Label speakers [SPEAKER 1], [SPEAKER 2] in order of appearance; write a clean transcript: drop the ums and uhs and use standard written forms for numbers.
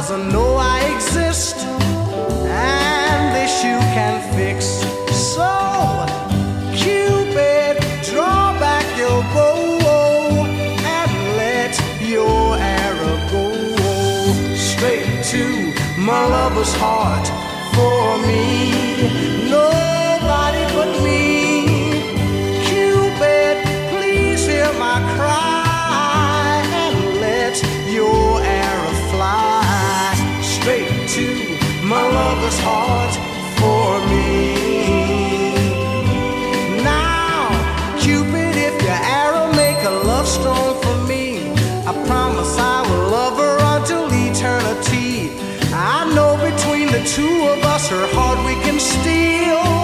[SPEAKER 1] doesn't know I exist, and this you can fix. So, Cupid, draw back your bow and let your arrow go straight to my lover's heart. For me, nobody but me. Cupid, please hear my cry and let your arrow fly straight to my lover's heart. For me. Now, Cupid, if your arrow make a love stone for me, I promise I will love her until eternity. I know between the two of us her heart we can steal.